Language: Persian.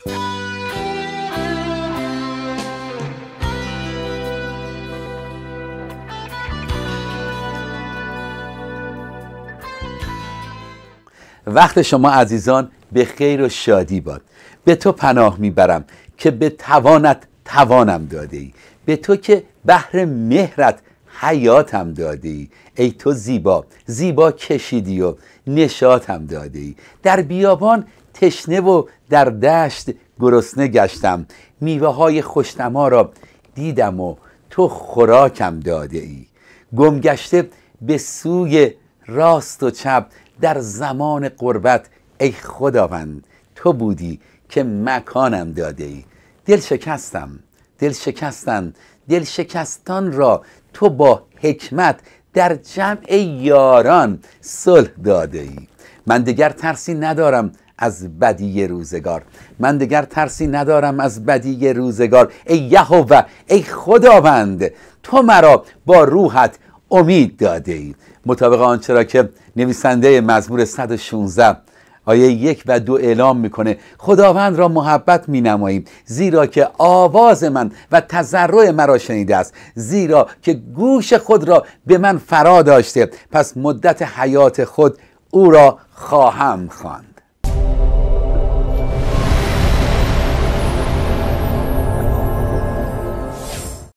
وقت شما عزیزان به خیر و شادی باد. به تو پناه میبرم که به توانت توانم داده ای، به تو که بحر مهرت حیاتم داده ای. ای تو زیبا زیبا کشیدی و نشاتم داده ای. در بیابان تشنه و در دشت گرسنه گشتم، میوه های خوشنما را دیدم و تو خوراکم داده ای. گم گشته به سوی راست و چپ در زمان غربت، ای خداوند تو بودی که مکانم داده ای. دل شکستن دل شکستان را تو با حکمت در جمع یاران صلح داده ای. من دگر ترسی ندارم از بدی روزگار، من دگر ترسی ندارم از بدی روزگار. ای یهوه ای خداوند تو مرا با روحت امید داده ای. مطابق آنچه را که نویسنده مزمور 116 آیه 1 و 2 اعلام میکنه، خداوند را محبت مینماییم زیرا که آواز من و تضرع مرا شنیده است، زیرا که گوش خود را به من فرا داشته، پس مدت حیات خود او را خواهم خواند.